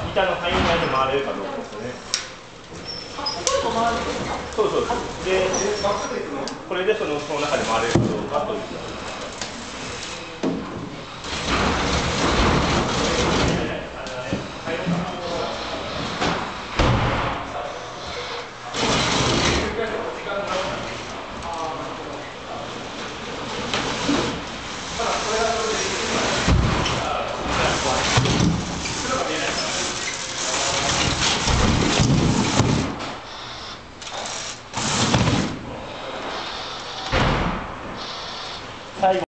板の範囲内で回れるかどうかですね。そうそうそう。で、これでその中で回れるかどうかという。最後